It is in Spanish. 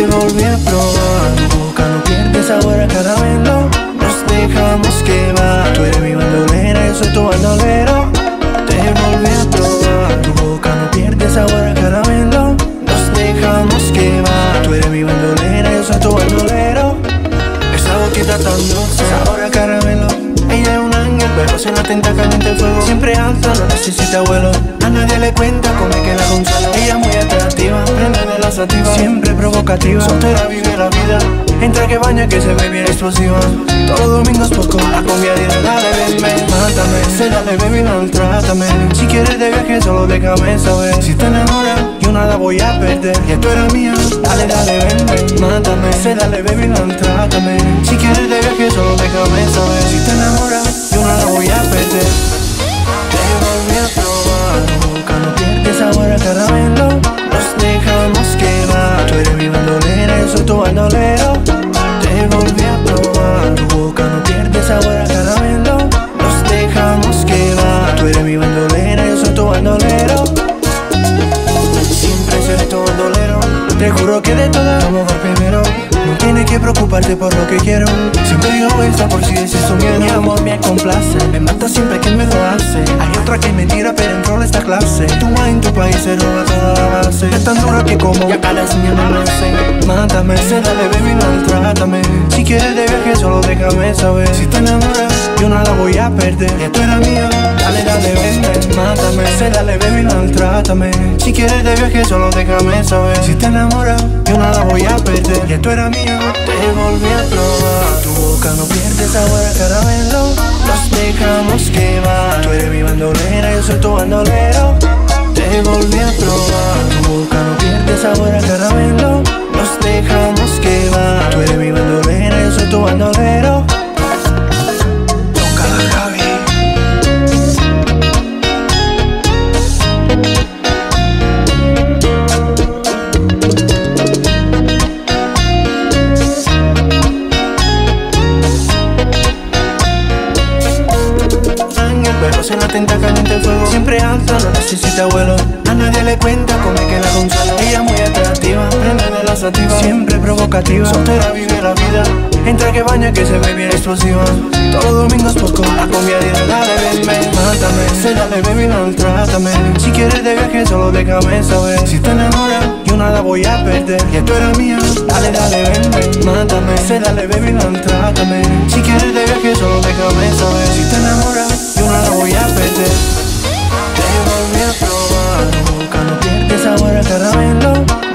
volví a probar, tu boca no pierde sabor a caramelo. Nos dejamos quemar, tú eres mi bandolera, yo soy tu bandolero. Te volví a probar, tu boca no pierde sabor a caramelo. Nos dejamos quemar, tú eres mi bandolera, yo soy tu bandolero. Esa boquita tan dulce, sabor a caramelo. Ella es un ángel, pero se la tenta caliente el fuego. Siempre alta, no necesita vuelo. A nadie le cuenta cómo es que la consuela. Ella es muy atractiva, prende de la sativa, siempre provocativa. Soltera vive la vida, entra que baña que se ve bien explosiva. Todos los domingos poco, la comida dirá, dale ven, ven, mátame. Se dale baby, maltrátame. Si quieres de viaje solo déjame saber. Si te enamoras, yo nada voy a perder. Y tú eres mía, dale, dale ven, ven, mátame. Se dale baby, maltrátame. Si quieres de viaje solo déjame saber. Si te enamoras, yo nada voy a perder. Te volví a probar, tu boca no pierde sabor a caramelo. Nos dejamos quemar, tú eres mi bandolera, yo soy tu bandolero. Te volví a probar, tu boca no pierde sabor a caramelo. Nos dejamos quemar, tú eres mi bandolera, yo soy tu bandolero. Siempre seré tu bandolero. Te juro que de todas vamos a primero. No tienes que preocuparte por lo que quiero. Siempre digo esta por si es eso miedo. Mi amor me complace, me mata siempre que me lo hace. Hay otra que me tira pero entró esta clase. Tu en tu país se roba toda la base. Es tan dura que como ya cada niña no lo sé. Mátame, se dale baby, maltrátame. Si quieres de viaje solo déjame saber. Si te enamoras, yo nada voy a perder. Y tú eres mía, dale, dale, ven, ven, mátame. Se dale baby, maltrátame. Si quieres de viaje solo déjame saber. Si te enamoras, yo nada voy a perder. Y tú eres mía, te volví a probar. Tu boca no pierde sabor a caramelo. Nos dejamos quemar, tú eres mi bandolera, yo soy tu bandolero. Te volví a probar, tu boca no pierde sabor a caramelo. Nos dejamos quemar, tú eres mi bandolera, yo soy tu bandolero. Toca la Javi. Pero se la tenta caliente el fuego. Siempre alta, no necesita vuelo. A nadie le cuenta cómo es que la consuela. Ella es muy atractiva, prende de la sativa, siempre provocativa. Soltera vive la vida, entra que baña que se ve bien explosiva. Todos los domingos poco, la comida dirá, dale ven, ven, mátame. Se dale baby, maltrátame. Si quieres de viaje solo déjame saber. Si te enamoras, yo nada voy a perder. Y tú eres mía, dale, dale ven, ven, mátame. Se dale baby, maltrátame. Si quieres de viaje solo déjame saber. Si te enamoras, yo nada voy a perder. Te volví a probar, tu boca no pierde sabor a caramelo.